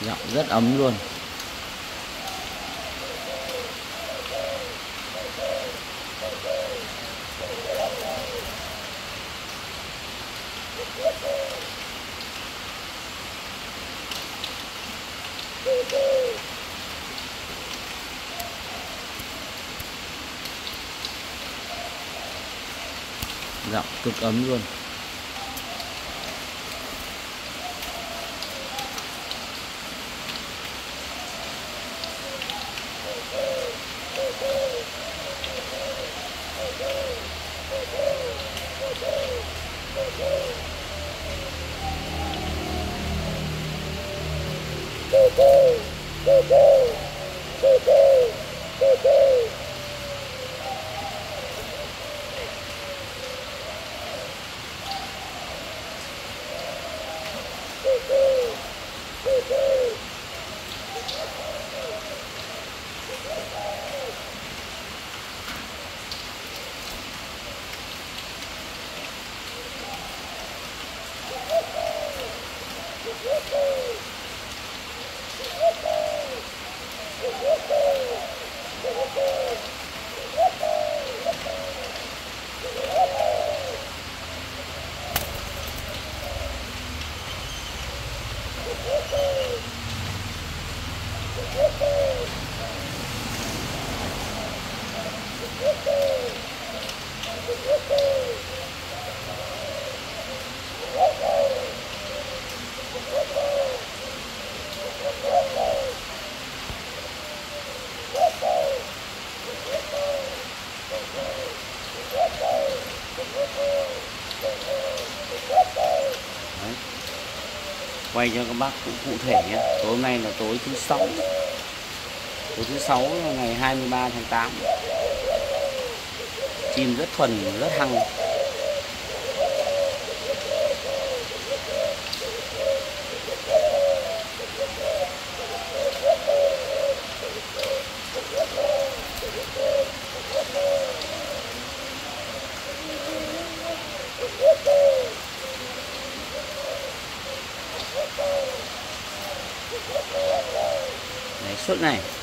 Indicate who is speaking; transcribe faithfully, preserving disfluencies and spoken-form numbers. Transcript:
Speaker 1: Giọng rất ấm luôn. Giọng cực ấm luôn. Đấy. Quay cho các bác cũng cụ thể nhé. Tối hôm nay là tối thứ sáu, tối thứ sáu là ngày hai mươi ba tháng tám. Chim rất thuần, rất hăng. Này, suốt này